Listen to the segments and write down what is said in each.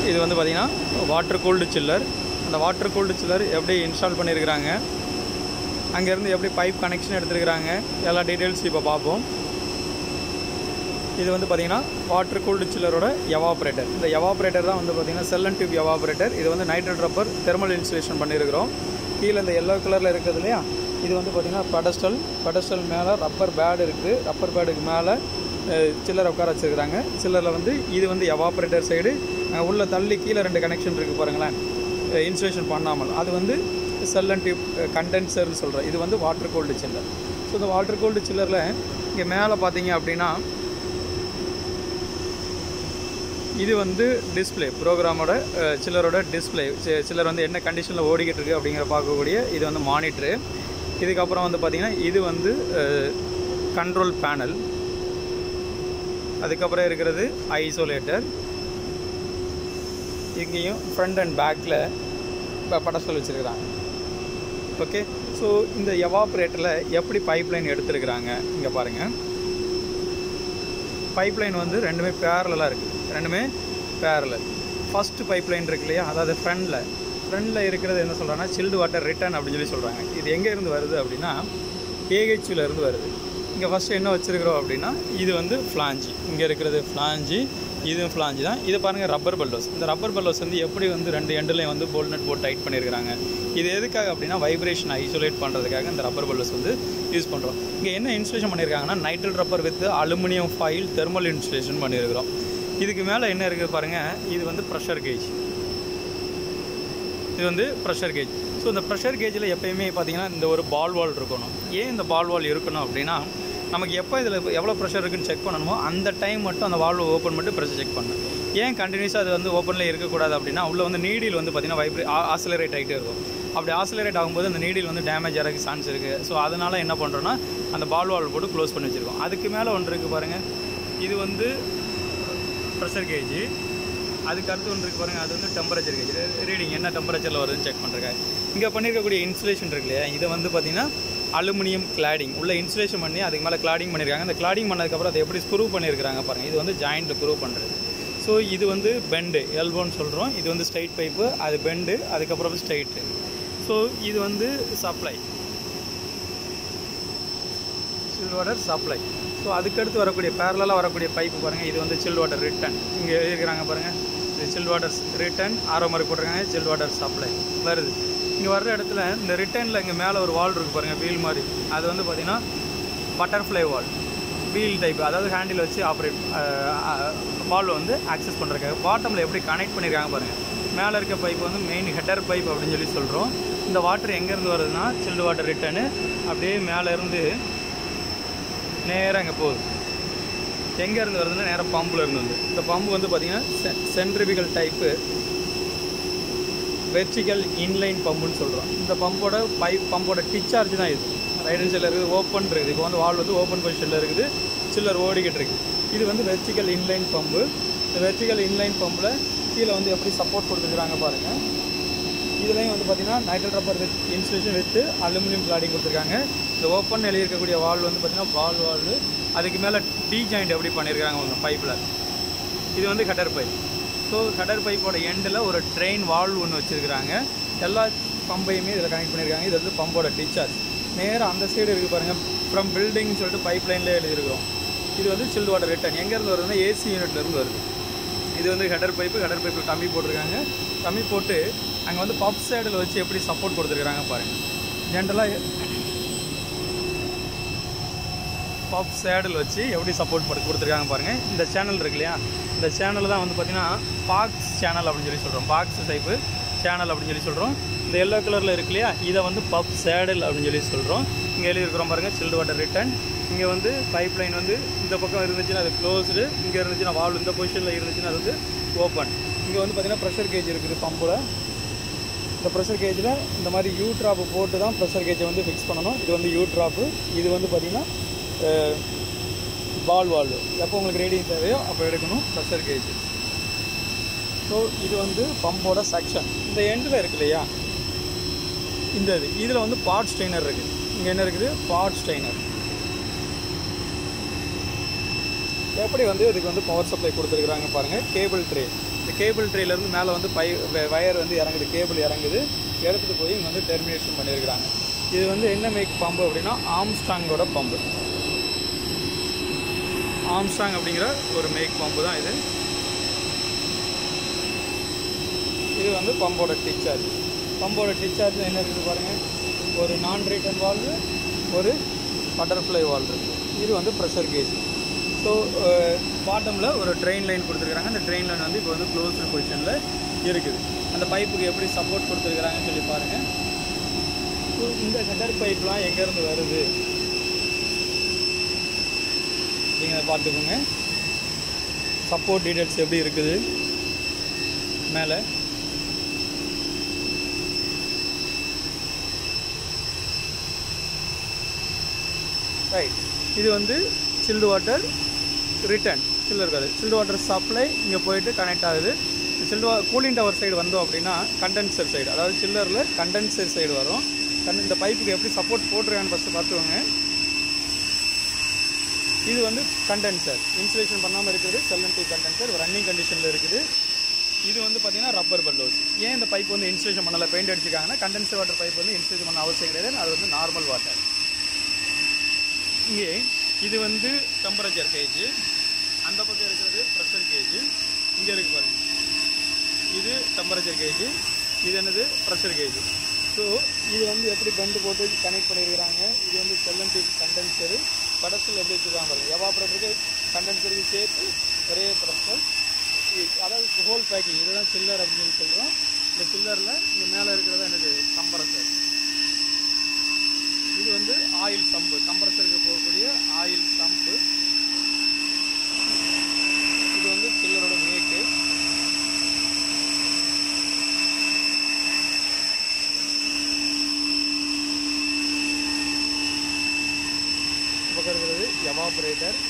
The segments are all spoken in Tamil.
இது வந்து பார்த்திங்கன்னா வாட்டர் கூல்டு சில்லர். அந்த வாட்டர் கூல்டு சில்லர் எப்படி இன்ஸ்டால் பண்ணியிருக்கிறாங்க, அங்கேருந்து எப்படி பைப் கனெக்ஷன் எடுத்துருக்கிறாங்க, எல்லா டீட்டெயில்ஸ் இப்போ பார்ப்போம். இது வந்து பார்த்திங்கன்னா வாட்டர் கூல்டு சில்லரோட எவாப்ரேட்டர். இந்த எவாப்ரேட்டர் தான் வந்து பார்த்திங்கன்னா செல் அண்ட் டியூப் எவாப்ரேட்டர். இது வந்து நைட்ரேட் ரப்பர் தெர்மல் இன்சுலேஷன் பண்ணியிருக்கிறோம். கீழே இந்த எல்லோ கலரில் இருக்குது இல்லையா, இது வந்து பார்த்திங்கன்னா பெடஸ்டல் மேலே ரப்பர் பேடு இருக்குது. ரப்பர் பேடுக்கு மேலே சில்லரை உட்கார வச்சுருக்கிறாங்க. சில்லரில் வந்து இது வந்து எவாப்ரேட்டர் சைடு உள்ள தள்ளி கீழே 2 கனெக்ஷன் இருக்குது பாருங்களேன், இன்சுலேஷன் பண்ணாமல். அது வந்து செல் அண்ட் டியூப் கண்டென்சர்னு சொல்கிறேன். இது வந்து வாட்டர் கூல்டு சில்லர். ஸோ இந்த வாட்டர் கூல்டு சில்லரில் இங்கே மேலே பார்த்தீங்க அப்படின்னா இது வந்து டிஸ்பிளே, ப்ரோக்ராமோட சில்லரோட டிஸ்பிளே. சில்லர் வந்து என்ன கண்டிஷனில் ஓடிக்கிட்டு இருக்குது அப்படிங்கிற பார்க்கக்கூடிய இது வந்து மானிட்ரு. இதுக்கப்புறம் வந்து பார்த்திங்கன்னா இது வந்து கண்ட்ரோல் பேனல். அதுக்கப்புறம் இருக்கிறது ஐசோலேட்டர். இங்கேயும் ஃப்ரண்ட் அண்ட் பேக்கில் படஸ்டல் வச்சுருக்கிறாங்க. ஓகே, ஸோ இந்த எவாப்ரேட்டரில் எப்படி பைப்லைன் எடுத்துருக்குறாங்க இங்கே பாருங்கள். பைப்லைன் வந்து ரெண்டுமே பேரலாக இருக்குது. ரெண்டுமே பேரலல். ஃபஸ்ட்டு பைப்லைன் இருக்கு இல்லையா, அதாவது ஃப்ரண்டில் இருக்கிறது என்ன சொல்கிறாங்கன்னா சில்டு வாட்டர் ரிட்டர்ன் அப்படின்னு சொல்லி சொல்கிறாங்க. இது எங்கே இருந்து வருது அப்படின்னா ஏஹெச்யூவில் இருந்து வருது. இங்கே ஃபஸ்ட்டு என்ன வச்சுருக்கிறோம் அப்படின்னா இது வந்து ஃப்ளாஞ்சி. இங்கே இருக்கிறது ஃப்ளாஞ்சி, இதுவும் ஃப்ளாஞ்சி தான். இது பாருங்கள் ரப்பர் பல்லோஸ். இந்த ரப்பர் பல்லோஸ் வந்து எப்படி வந்து 2 எண்டுலேயும் வந்து போல்ட் நட் போட்டு டைட் பண்ணியிருக்கிறாங்க. இது எதுக்காக அப்படின்னா வைப்ரேஷன் ஐசோலேட் பண்ணுறதுக்காக இந்த ரப்பர் பல்லோஸ் வந்து யூஸ் பண்ணுறோம். இங்கே என்ன இன்சுலேஷன் பண்ணியிருக்காங்கன்னா nitrile rubber with aluminium foil thermal insulation பண்ணியிருக்கிறோம். இதுக்கு மேலே என்ன இருக்குது பாருங்கள், இது வந்து ப்ரெஷர் கேஜ். இது வந்து ப்ரெஷர் கேஜ். ஸோ இந்த ப்ரெஷர் கேஜில் எப்போயுமே பார்த்திங்கன்னா இந்த ஒரு பால் வால் இருக்கணும். ஏன் இந்த பால் வால் இருக்கணும் அப்படின்னா நமக்கு எப்போ இதில் எவ்வளோ ப்ரெஷர் இருக்குன்னு செக் பண்ணணுமோ அந்த டைம் மட்டும் அந்த வால்வை ஓப்பன் பண்ணிட்டு ப்ரெஷர் செக் பண்ணணும். ஏன் கண்டினியூஸாக அது வந்து ஓப்பனில் இருக்கக்கூடாது அப்படின்னா உள்ளே வந்து நீடில் வந்து பார்த்திங்கன்னா ஆசிலரேட் ஆகிட்டே இருக்கும். அப்படி ஆசிலரேட் ஆகும்போது அந்த நீடில் வந்து டேமேஜ் ஆகிறதுக்கு சான்ஸ் இருக்குது. ஸோ அதனால் என்ன பண்ணுறோன்னா அந்த பால் வால் போட்டு க்ளோஸ் பண்ணி வச்சுருக்கோம். அதுக்கு மேலே ஒன்று இருக்குது பாருங்கள், இது வந்து ப்ரெஷர் கேஜ். அதுக்கு அடுத்து ஒன்று இருக்குது பாருங்கள், அது வந்து டெம்பரேச்சர் கேஜ். ரீடிங் என்ன டெம்பரேச்சரில் வருதுன்னு செக் பண்ணுறேன். இங்கே பண்ணியிருக்கக்கூடிய இன்சுலேஷன் இருக்கு இல்லையா, இதை வந்து பார்த்திங்கன்னா அலுமினியம் கிளாடிங் உள்ள இன்சுலேஷன் பண்ணி அதுக்கு மேலே கிளாடிங் பண்ணியிருக்காங்க. அந்த கிளாடிங் பண்ணதுக்கப்புறம் அதை எப்படி ஸ்க்ரூ பண்ணியிருக்காங்க பாருங்கள். இது வந்து ஜாயிண்டில் ஸ்க்ரூ பண்ணுறது. ஸோ இது வந்து பெண்டு, எல்போன்னு சொல்கிறோம். இது வந்து ஸ்ட்ரைட் பைப்பு, அது பெண்டு, அதுக்கப்புறம் ஸ்ட்ரைட்டு. ஸோ இது வந்து supply, chill water supply. So அதுக்கடுத்து வரக்கூடிய பேரலாக வரக்கூடிய பைப்பு பாருங்கள், இது வந்து சில் வாட்டர் ரிட்டர்ன். இங்கே எழுதிக்கிறாங்க பாருங்கள், இது சில் வாட்டர் ரிட்டர்ன் ஆரோ மாதிரி போட்டிருக்காங்க, சில் வாட்டர் சப்ளை வருது. இங்கே வர்ற இடத்துல இந்த ரிட்டர்னில் இங்கே மேலே ஒரு வால் இருக்குது பாருங்கள், வீல் மாதிரி. அது வந்து பார்த்திங்கன்னா பட்டர்ஃப்ளை வால், வீல் டைப். அதாவது ஹேண்டில் வச்சு ஆப்ரேட் வால்வை வந்து ஆக்சஸ் பண்ணுறதுக்காக. பாட்டமில் எப்படி கனெக்ட் பண்ணியிருக்காங்க பாருங்கள். மேலே இருக்க பைப் வந்து மெயின் ஹெட்டர் பைப் அப்படின்னு சொல்லி சொல்கிறோம். இந்த வாட்டர் எங்கேருந்து வருதுன்னா சில்டு வாட்டர் ரிட்டர்னு அப்படியே மேலேருந்து நேராக இங்கே போகுது. எங்கேருந்து வருதுன்னா நேராக பம்பில் இருந்து வந்து. இந்த பம்பு வந்து பார்த்திங்கன்னா சென்ட்ரிபிகல் டைப்பு வெர்டிகல் இன்லைன் பம்புன்னு சொல்கிறோம். இந்த பம்போட டிச்சார்ஜ் தான் இது. ரைட் ஹேண்ட் சைடில் இருக்குது, ஓப்பன் இருக்குது. இப்போ வந்து வால் வந்து ஓப்பன் பொசிஷனில் இருக்குது, சில்லர் ஓடிக்கிட்டு இருக்குது. இது வந்து வெர்டிகல் இன்லைன் பம்பு. இந்த வெர்டிகல் இன்லைன் பம்பில் கீழே வந்து எப்படி சப்போர்ட் கொடுத்துருக்குறாங்க பாருங்கள். இதுலேயும் வந்து பார்த்திங்கன்னா nitrile rubber with insulation with aluminium cladding கொடுத்துருக்காங்க. இந்த ஓப்பன் எழுதியிருக்கக்கூடிய வால் வந்து பார்த்திங்கன்னா பால் வால். அதுக்கு மேலே டி ஜாயிண்ட் எப்படி பண்ணியிருக்காங்க அவங்க பைப்பில். இது வந்து ஹெட்டர் பைப். ஸோ ஹெட்டர் பைப்போட எண்டில் ஒரு ட்ரெயின் வால்வ் ஒன்று வச்சுருக்கிறாங்க. எல்லா பம்பையுமே இதில் கனெக்ட் பண்ணியிருக்காங்க. இது வந்து பம்போட டிச்சார்ஜ். நேராக அந்த சைடு இருக்குது பாருங்கள், ஃப்ரம் பில்டிங்னு சொல்லிட்டு பைப் லைன்லேயே எழுதியிருக்கிறோம். இது வந்து சில்டு வாட்டர் ரிட்டர்ன். எங்கேருந்து வருதுன்னா ஏசி யூனிட்லேருந்து வருது. இது வந்து ஹெட்டர் பைப்பு. ஹெட்டர் பைப்பில் கம்மி போட்டிருக்காங்க. கம்மி போட்டு அங்கே வந்து பப் சைடில் வச்சு எப்படி சப்போர்ட் கொடுத்துருக்குறாங்க பாருங்கள். ஜென்ரலாக பப் சேடில் வச்சு எப்படி சப்போர்ட் கொடுத்துருக்காங்க பாருங்கள். இந்த சேனல் இருக்கு இல்லையா, இந்த சேனல் தான் வந்து பார்த்திங்கன்னா பாக்ஸ் சேனல் அப்படின்னு சொல்லி சொல்கிறோம். பாக்ஸ் டைப்பு சேனல் அப்படின்னு சொல்லி சொல்கிறோம். இந்த எல்லோ கலரில் இருக்கு இல்லையா, இதை வந்து பப் சேடல் அப்படின்னு சொல்லி சொல்கிறோம். இங்கே எழுதியிருக்கிறோம் பாருங்கள், சில்டு வாட்டர் ரிட்டர்ன். இங்கே வந்து பைப் லைன் வந்து இந்த பக்கம் இருந்துச்சுன்னா அது க்ளோஸ்டு, இங்கே இருந்துச்சுன்னா வால்வ் இந்த பொசிஷனில் இருந்துச்சுன்னா அது வந்து ஓப்பன். இங்கே வந்து பார்த்திங்கன்னா ப்ரெஷர் கேஜ் இருக்குது பம்பில். இந்த ப்ரெஷர் கேஜில் இந்த மாதிரி யூ ட்ராப்பு போட்டு தான் ப்ரெஷர் கேஜை வந்து ஃபிக்ஸ் பண்ணணும். இது வந்து யூ ட்ராப்பு. இது வந்து பார்த்திங்கன்னா பால் வால்வு. எப்போ உங்களுக்கு ரீடிங் தேவையோ அப்போ எடுக்கணும் ப்ரெஷர் கேஜ். ஸோ இது வந்து பம்போட செக்ஷன். இந்த எண்டில் இருக்கு இல்லையா, இந்த இதில் வந்து பார்ட் ஸ்ட்ரெயினர் இருக்குது. இங்கே என்ன இருக்குது, பார்ட் ஸ்ட்ரெயினர். எப்படி வந்து இதுக்கு வந்து பவர் சப்ளை கொடுத்துருக்குறாங்க பாருங்கள். Cable tray. இந்த கேபிள் ட்ரேலேருந்து மேலே வந்து வயர் வந்து இறங்குது, கேபிள் இறங்குது, எடுத்துகிட்டு போய் இங்கே வந்து டெர்மினேஷன் பண்ணியிருக்கிறாங்க. இது வந்து என்ன மேக் பம்பு அப்படின்னா ஆம்ஸ்ட்ராங்கோட பம்பு. ஆம்ஸ்ட்ராங் அப்படிங்கிற ஒரு மேக் பம்பு தான் இது. இது வந்து பம்போட டிச்சார்ஜ். பம்போட டிச்சார்ஜ் என்ன இருக்குது பாருங்கள், ஒரு நான் ரிட்டர்ன் வால்வு, ஒரு பட்டர்ஃப்ளை வால்வு இருக்குது. இது வந்து ப்ரெஷர் கேஜ். ஸோ பாட்டமில் ஒரு ட்ரெயின் லைன் கொடுத்துருக்குறாங்க. அந்த ட்ரெயின் லைன் வந்து இப்போ வந்து க்ளோஸ்டு பொசிஷனில் இருக்குது. அந்த பைப்புக்கு எப்படி சப்போர்ட் கொடுத்துருக்குறாங்கன்னு சொல்லி பாருங்கள். இந்த ஹெட்டர் பைப்லாம் எங்கேருந்து வருது அப்படிங்கிறத பார்த்துக்கோங்க. சப்போர்ட் டீடைல்ஸ் எப்படி இருக்குது மேலே. ரைட், இது வந்து சில்டு வாட்டர் ரிட்டர்ன். சில்லு இருக்காது, சில்டு வாட்டர் சப்ளை இங்கே போயிட்டு கனெக்ட் ஆகுது. சில்டு கூலிங் டவர் சைடு வந்தோம் அப்படின்னா கண்டென்சர் சைடு, அதாவது சில்லரில் கண்டென்சர் சைடு வரும். இந்த பைப்புக்கு எப்படி சப்போர்ட் போட்டிருக்கான்னு ஃபஸ்ட்டு பார்த்துக்கோங்க. இது வந்து கண்டென்சர் இன்சுலேஷன் பண்ணாமல் இருக்குது. Shell and tube condenser running கண்டிஷனில் இருக்குது. இது வந்து பார்த்திங்கன்னா ரப்பர் பெல்லோஸ். ஏன் இந்த பைப் வந்து இன்சுலேஷன் பண்ணலை, பெயிண்ட் அடிச்சிருக்காங்கன்னா கண்டென்சர் வாட்டர் பைப் வந்து இன்சுலேஷன் பண்ண அவசியம் கிடையாது, அது வந்து நார்மல் வாட்டர். இங்கே இது வந்து டெம்பரேச்சர் கேஜ், அந்த பக்கம் இருக்கிறது ப்ரெஷர் கேஜ். இங்கே இருக்குது பாருங்கள், இது டெம்பரேச்சர் கேஜ், இது என்னது ப்ரெஷர் கேஜ். ஸோ இது வந்து எப்படி பெண்டு போட்டு கனெக்ட் பண்ணியிருக்கிறாங்க. இது வந்து செல் அண்ட் டியூப் கண்டென்சரு. படத்தில் எப்படி வச்சுருக்காங்க பாருங்கள், எவாப்ரேட்டருக்கு கண்டென்சருக்கு சேர்த்து ஒரே ப்ரெஷர். அதாவது ஹோல் பேக்கிங், இதுதான் சில்லர் அப்படின்னு சொல்கிறோம். இந்த சில்லரில் இங்கே மேலே இருக்கிறதா என்னது கம்ப்ரஸர். இது வந்து ஆயில் சம்பு, கம்ப்ரஸருக்கு போகக்கூடிய ஆயில் சம்பு. இது வந்து சில்லரோட மேக்கு. பக்கம் இருக்கிறது எவாபரேட்டர்.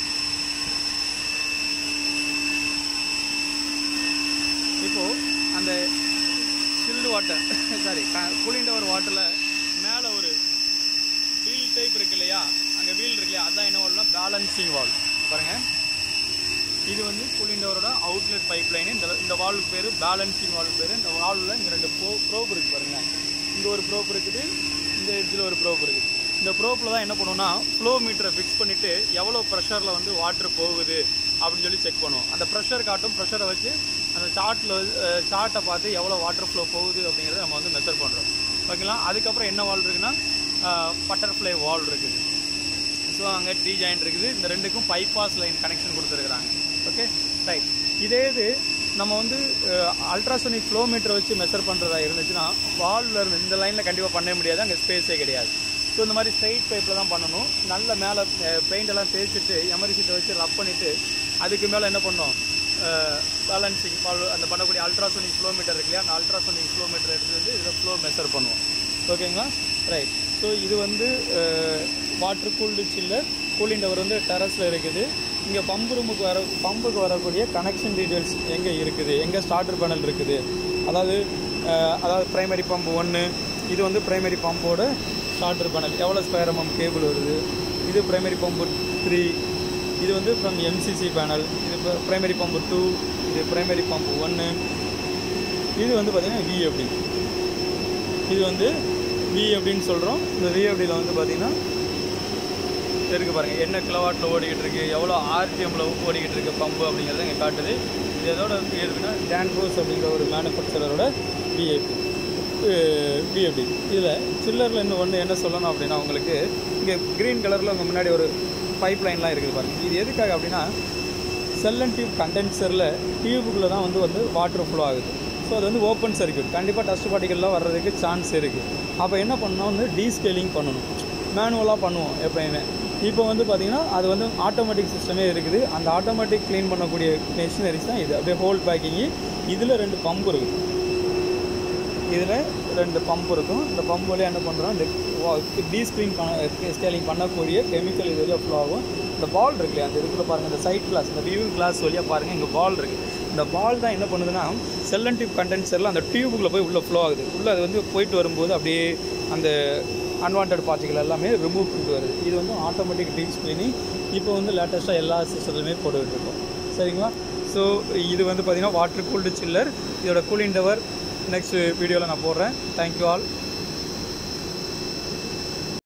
இப்போது அந்த chilled water sorry cooling tower வாட்டரில் மேலே ஒரு வீல் டைப் இருக்கு இல்லையா, அங்கே வீல் இருக்கு இல்லையா, அதுதான் என்ன வால்வ்னா பேலன்சிங் வால்வ். பாருங்கள், இது வந்து கூலிங் டவரோட அவுட்லெட் பைப் லைனு. இந்த வால்வுக்கு பேர் பேலன்சிங் வால்வ் பேர். இந்த வால்வில் இங்கே 2 ப்ரோப் இருக்குது பாருங்கள். இங்கே ஒரு ப்ரோப் இருக்குது, இந்த இதில் ஒரு ப்ரோப் இருக்குது. இந்த ப்ரோப்பில் தான் என்ன பண்ணுவோம்னா ஃப்ளோ மீட்டரை ஃபிக்ஸ் பண்ணிவிட்டு எவ்வளோ ப்ரெஷரில் வந்து வாட்ரு போகுது அப்படின்னு சொல்லி செக் பண்ணுவோம். அந்த ப்ரெஷர் காட்டும், ப்ரெஷரை வச்சு அந்த சார்ட்டை பார்த்து எவ்வளோ வாட்டர் ஃப்ளோ போகுது அப்படிங்கிறத நம்ம வந்து மெஷர் பண்ணுறோம். ஓகேங்களா. அதுக்கப்புறம் என்ன வால்வ் இருக்குன்னா பட்டர்ஃப்ளை வால்வ் இருக்குது. ஸோ அங்கே டி ஜாயிண்ட் இருக்குது. இந்த ரெண்டுக்கும் பைபாஸ் லைன் கனெக்ஷன் கொடுத்துருக்குறாங்க. Okay right. இதே இது நம்ம வந்து அல்ட்ராசோனிக் ஃப்ளோ மீட்டரை வச்சு மெஷர் பண்ணுறதா இருந்துச்சுன்னா வால்வில் இருந்து இந்த லைனில் கண்டிப்பாக பண்ண முடியாது, அங்கே ஸ்பேஸே கிடையாது. ஸோ இந்த மாதிரி ஸ்ட்ரைட் பைப்பில் தான் பண்ணணும். நல்ல மேலே பெயிண்டெல்லாம் தேய்ச்சிட்டு எமரி சீட்டை வச்சு ரப் பண்ணிவிட்டு அதுக்கு மேலே என்ன பண்ணோம், பேலன்சிங் வால்வ் அந்த பண்ணக்கூடிய அல்ட்ராசோனிக் ஃப்ளோ மீட்டர் இருக்கு இல்லையா, அந்த அல்ட்ராசோனிக் ஃப்ளோ மீட்டர் எடுத்து வந்து இதில் ஃப்ளோ மெஷர் பண்ணுவோம். ஓகேங்களா ரைட். ஸோ இது வந்து water cooled chiller. Cooling tower வந்து டெரஸில் இருக்குது. இங்கே பம்புக்கு வரக்கூடிய கனெக்ஷன் டீட்டெயில்ஸ் எங்கே இருக்குது, எங்கே ஸ்டார்டர் பேனல் இருக்குது. அதாவது ப்ரைமரி பம்பு 1, இது வந்து ப்ரைமரி பம்போட ஸ்டார்டர் பேனல், எவ்வளோ ஸ்கொயர் எம்எம் கேபிள் வருது. இது ப்ரைமரி பம்பு 3, இது வந்து ஃப்ரம் எம்சிசி பேனல். இது ப்ரைமரி பம்பு 2, இது ப்ரைமரி பம்பு 1. இது வந்து பார்த்திங்கன்னா விஎஃப்டி. இது வந்து விஎஃப்டின்னு சொல்கிறோம். இந்த விஎஃப்டியில் வந்து பார்த்திங்கன்னா இருக்குது பாருங்கள், என்ன கிலோவாட்டில் ஓடிக்கிட்டு இருக்குது, எவ்வளோ ஆர்பிஎம்மில் ஓடிக்கிட்டு இருக்குது பம்பு அப்படிங்கிறத இங்கே காட்டுது. இது எதோட இருக்குன்னா டான்ஃபோர்ஸ் அப்படிங்கிற ஒரு மேனுஃபேக்சரோட விஎஃப்டி. இதில் சில்லரில் இன்னும் ஒன்று என்ன சொல்லணும் அப்படின்னா, உங்களுக்கு இங்கே க்ரீன் கலரில் உங்கள் முன்னாடி ஒரு பைப் லைன்லாம் இருக்குது பாருங்கள். இது எதுக்காக அப்படின்னா செல் அண்ட் டியூப் கண்டென்சரில் டியூபுக்குள்ளே தான் வந்து வாட்டர் ஃப்ளோ ஆகுது. ஸோ அது வந்து ஓப்பன் சர்க்யூட், கண்டிப்பாக டஸ்ட் பார்ட்டிகல்லாம் வர்றதுக்கு சான்ஸ் இருக்குது. அப்போ என்ன பண்ணணும், வந்து டீஸ்கேலிங் பண்ணணும். மேனுவலாக பண்ணுவோம் எப்போயுமே. இப்போ வந்து பார்த்திங்கன்னா அது வந்து ஆட்டோமேட்டிக் சிஸ்டமே இருக்குது. அந்த ஆட்டோமேட்டிக் க்ளீன் பண்ணக்கூடிய மெஷினரிஸ் தான் இது. அப்படியே ஹோல் பேக்கிங்கு. இதில் 2 பம்பு இருக்குது. இதில் 2 பம்ப் இருக்கும். இந்த பம்ப் வழியாக என்ன பண்ணுறோம், இந்த டீஸ்கேலிங் பண்ணக்கூடிய கெமிக்கல் இது வழியாக ஃப்ளோ ஆகும். இந்த பால் இருக்கு இல்லையா, அந்த இதுக்குள்ளே பாருங்கள், இந்த சைட் கிளாஸ், இந்த வியூவிங் கிளாஸ் வழியாக பாருங்கள், இங்கே பால் இருக்குது. இந்த பால் தான் என்ன பண்ணுதுன்னா செல் அண்ட் டியூப் கண்டென்சரில் அந்த டியூபுக்குள்ளே போய் உள்ளே ஃப்ளோ ஆகுது. உள்ளே அது வந்து போயிட்டு வரும்போது அப்படியே அந்த அன்வான்ட் பார்ட்டிகள் எல்லாமே ரிமூவ் பண்ணிட்டு வருது. இது வந்து ஆட்டோமேட்டிக் டீஸ்கிளீனிங் இப்போ வந்து லேட்டஸ்ட்டாக எல்லா சிஸ்டத்துலையுமே போட்டுக்கிட்டு இருக்கோம். சரிங்களா. ஸோ இது வந்து பார்த்திங்கன்னா வாட்டர் கூல்டு சில்லர். இதோட கூலிங் டவர் நெக்ஸ்ட் வீடியோவில் நான் போடுறேன். Thank you all.